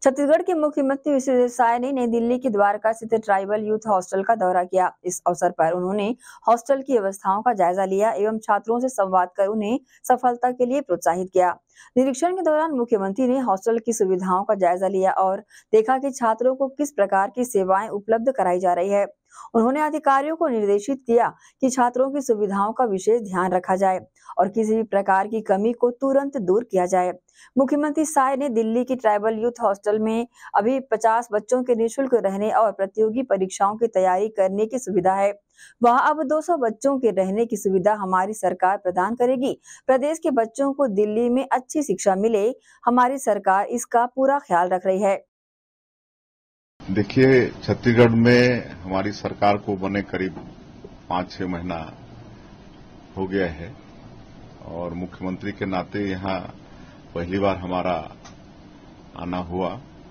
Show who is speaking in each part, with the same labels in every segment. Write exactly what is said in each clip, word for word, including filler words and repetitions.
Speaker 1: छत्तीसगढ़ के मुख्यमंत्री विश्वेश्वर साय ने नई दिल्ली के द्वारका स्थित ट्राइबल यूथ हॉस्टल का दौरा किया। इस अवसर पर उन्होंने हॉस्टल की व्यवस्थाओं का जायजा लिया एवं छात्रों से संवाद कर उन्हें सफलता के लिए प्रोत्साहित किया। निरीक्षण के दौरान मुख्यमंत्री ने हॉस्टल की सुविधाओं का जायजा लिया और देखा कि छात्रों को किस प्रकार की सेवाएं उपलब्ध कराई जा रही है। उन्होंने अधिकारियों को निर्देशित किया कि छात्रों की सुविधाओं का विशेष ध्यान रखा जाए और किसी भी प्रकार की कमी को तुरंत दूर किया जाए। मुख्यमंत्री साय ने दिल्ली की ट्राइबल यूथ हॉस्टल में अभी पचास बच्चों के निःशुल्क रहने और प्रतियोगी परीक्षाओं की तैयारी करने की सुविधा है। वहां अब दो सौ बच्चों के रहने की सुविधा हमारी सरकार प्रदान करेगी। प्रदेश के बच्चों को दिल्ली में अच्छी शिक्षा मिले, हमारी सरकार इसका पूरा ख्याल रख रही है।
Speaker 2: देखिए, छत्तीसगढ़ में हमारी सरकार को बने करीब पाँच छह महीना हो गया है और मुख्यमंत्री के नाते यहाँ पहली बार हमारा आना हुआ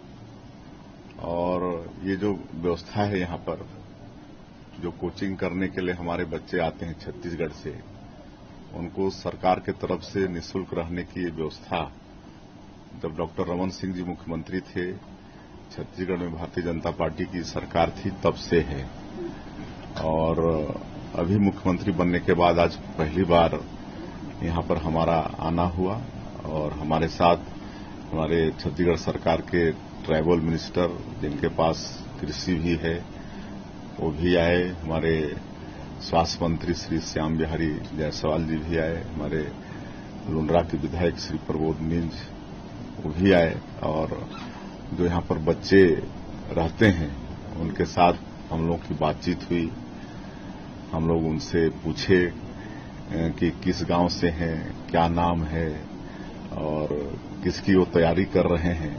Speaker 2: और ये जो व्यवस्था है यहाँ पर जो कोचिंग करने के लिए हमारे बच्चे आते हैं छत्तीसगढ़ से, उनको सरकार के तरफ से निःशुल्क रहने की व्यवस्था जब डॉक्टर रमन सिंह जी मुख्यमंत्री थे, छत्तीसगढ़ में भारतीय जनता पार्टी की सरकार थी, तब से है। और अभी मुख्यमंत्री बनने के बाद आज पहली बार यहाँ पर हमारा आना हुआ और हमारे साथ हमारे छत्तीसगढ़ सरकार के ट्राइबल मिनिस्टर, जिनके पास कृषि भी है, वो भी आए। हमारे स्वास्थ्य मंत्री श्री श्याम बिहारी जायसवाल जी भी आए। हमारे लुंड्रा के विधायक श्री प्रबोध मिंज वो भी आए और जो यहाँ पर बच्चे रहते हैं उनके साथ हम लोग की बातचीत हुई। हम लोग उनसे पूछे कि किस गांव से हैं, क्या नाम है और किसकी वो तैयारी कर रहे हैं,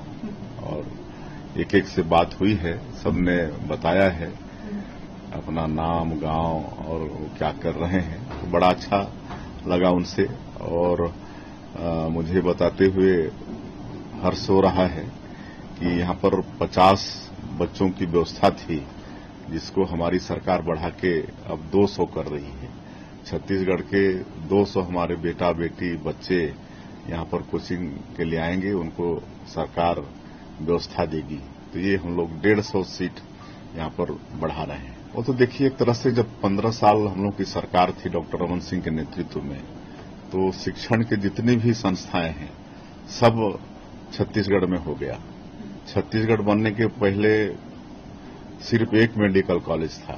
Speaker 2: और एक एक से बात हुई है। सबने बताया है अपना नाम, गांव और वो क्या कर रहे हैं। तो बड़ा अच्छा लगा उनसे और आ, मुझे बताते हुए हर्ष हो रहा है कि यहाँ पर पचास बच्चों की व्यवस्था थी, जिसको हमारी सरकार बढ़ा के अब दो सौ कर रही है। छत्तीसगढ़ के दो सौ हमारे बेटा बेटी बच्चे यहाँ पर कोचिंग के लिए आएंगे, उनको सरकार व्यवस्था देगी। तो ये हम लोग डेढ़ सौ सीट यहाँ पर बढ़ा रहे हैं। वो तो देखिए, एक तरह से जब पंद्रह साल हम लोग की सरकार थी डॉक्टर रमन सिंह के नेतृत्व में, तो शिक्षण के जितनी भी संस्थाएं हैं सब छत्तीसगढ़ में हो गया। छत्तीसगढ़ बनने के पहले सिर्फ एक मेडिकल कॉलेज था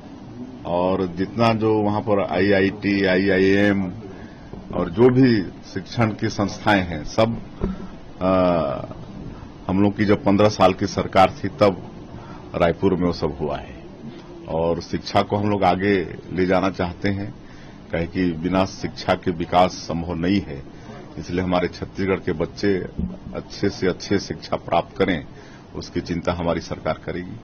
Speaker 2: और जितना जो वहां पर आईआईटी, आईआईएम और जो भी शिक्षण की संस्थाएं हैं सब आ, हम लोग की जब पंद्रह साल की सरकार थी तब रायपुर में वो सब हुआ है। और शिक्षा को हम लोग आगे ले जाना चाहते हैं, कहे कि बिना शिक्षा के विकास संभव नहीं है। इसलिए हमारे छत्तीसगढ़ के बच्चे अच्छे से अच्छे शिक्षा प्राप्त करें, उसकी चिंता हमारी सरकार करेगी।